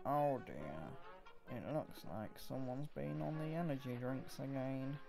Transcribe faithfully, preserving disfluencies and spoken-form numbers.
Oh dear. It looks like someone's been on the energy drinks again.